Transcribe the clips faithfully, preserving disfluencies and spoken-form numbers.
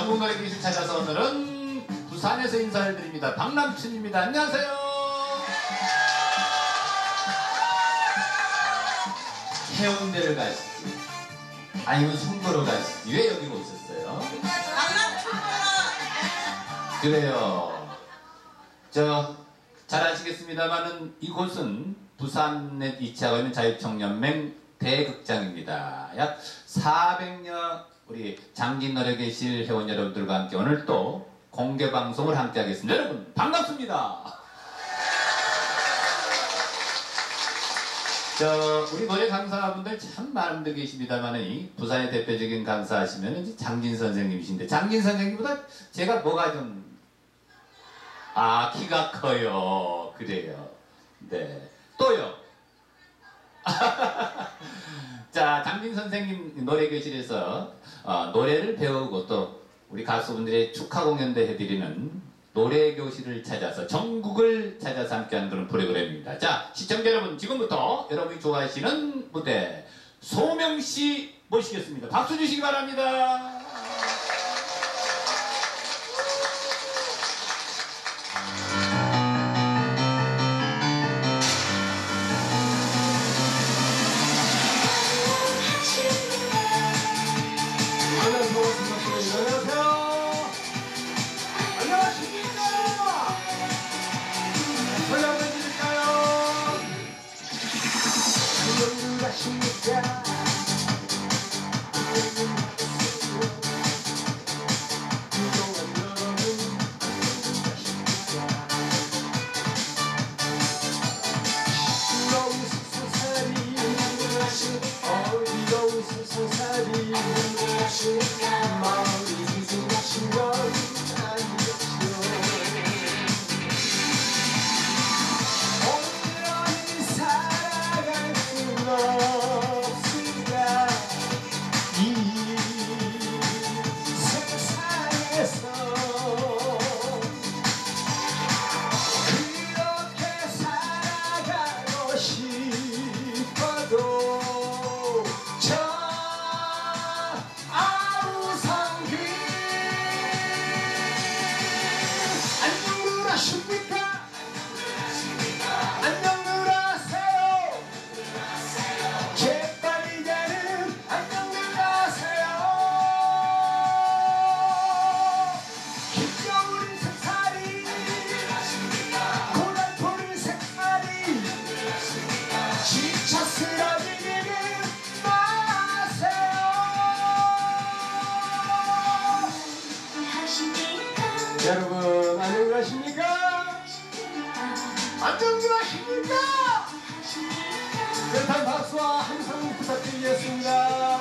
전국 노래교실 찾아서 오늘은 부산에서 인사를 드립니다. 박남춘입니다. 안녕하세요. 해운대를 가시지 아니면 송도로 가시지 왜 여기로 오셨어요? 그래요. 저 잘 아시겠습니다만은 이곳은 부산에 위치하고 있는 자유청년맹 대극장입니다. 약 사백여 우리 장진노래교실 회원 여러분들과 함께 오늘 또 공개방송을 함께 하겠습니다. 여러분 반갑습니다. 저 우리 노래 강사분들 참 많은 분들 계십니다만 이 부산의 대표적인 강사 하시면 장진 선생님이신데 장진 선생님보다 제가 뭐가 좀 아 키가 커요. 그래요. 네. 또요. 자, 장진 선생님 노래교실에서 어, 노래를 배우고 또 우리 가수분들의 축하 공연도 해드리는 노래교실을 찾아서 전국을 찾아서 함께하는 그런 프로그램입니다. 자, 시청자 여러분 지금부터 여러분이 좋아하시는 무대 소명씨 모시겠습니다. 박수 주시기 바랍니다. 여러분 안녕하십니까? 안녕하십니까? 그렇다면 박수와 함성 부탁드리겠습니다.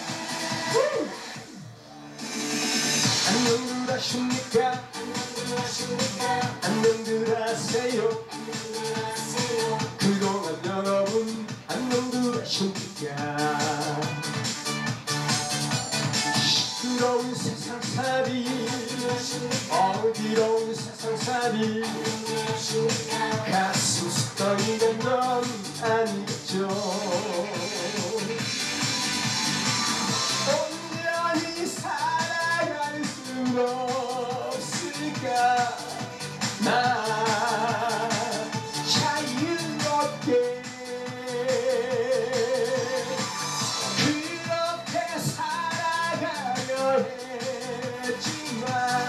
안녕들 하십니까? 안녕들 하세요. 그동안 여러분 안녕들 하십니까? 시끄러운 세상살이 어디로운 세상살이 가슴 스덩이가 넌 아니겠죠. 온전히 살아갈 수 없을까. 나 자유롭게 그렇게 살아가려 했지만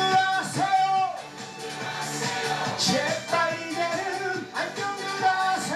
제발 이제는 안녕들 하세요.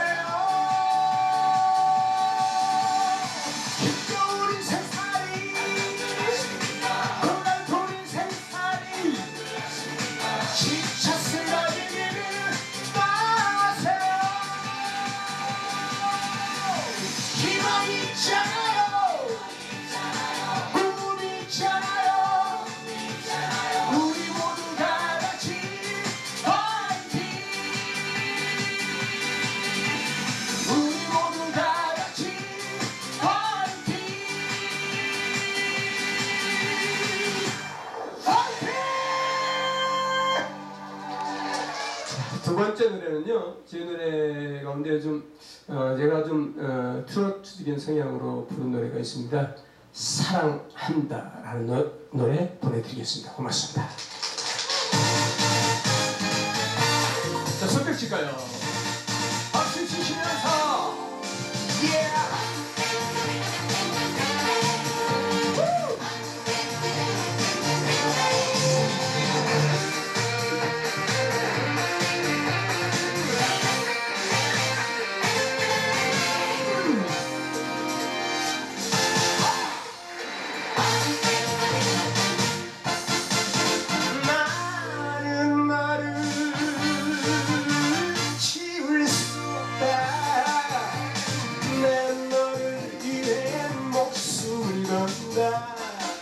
노래는요, 제 노래 가운데 좀 어, 제가 좀 어, 트로트적인 성향으로 부른 노래가 있습니다. 사랑한다라는 노, 노래 보내드리겠습니다. 고맙습니다. 자, 손뼉 칠까요? 박수 치시면서 yeah! 나는 나를 지울 수 없다. 내 너를 위해 목숨을 건다.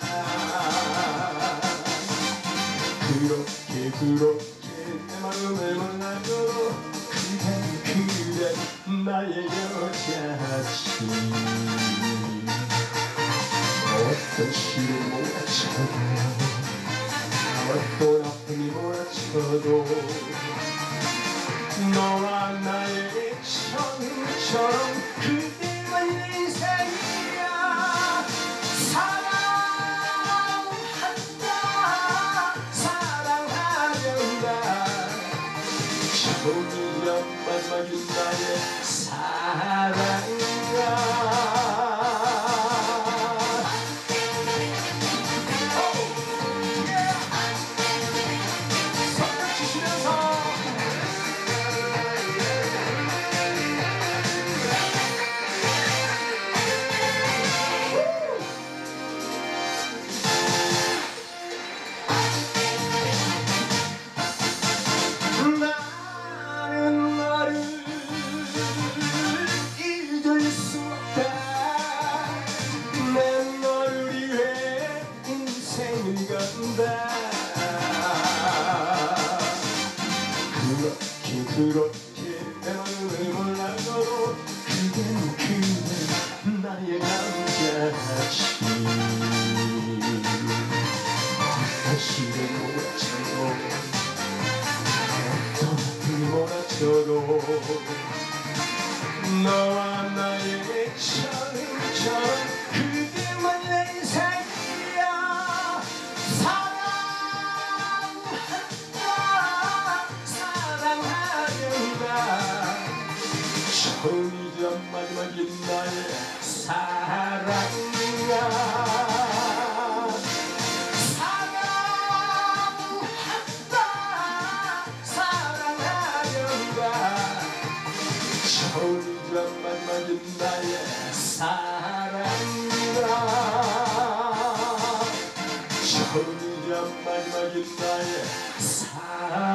그렇게 그렇게 내 마음을 몰라도 그대 그대 나의 여자지. 어떤 시를 몰아쳐도 어떤 아픔이 몰아쳐도 너와 나의 처음처럼 그대만 내 인생이야. 사랑한다 사랑하련다. 처음이자 마지막인 나의 사랑아. 나는 너를 잊을 수 없다. 내 너를 위해 인생을 건다. 그렇게 그렇게 내 마음을 몰라도 그댄 그대 나의 남자지. 당신을 몰아쳐도 몰아쳐도 너와 나의 처음처럼 그대만 내 인생이야. 사랑한다 사랑하련다. 처음이자 마지막인 나의 사랑아. 처음이자 마지막인 나의 사랑아. 처음이자 마지막인 나의 사랑아.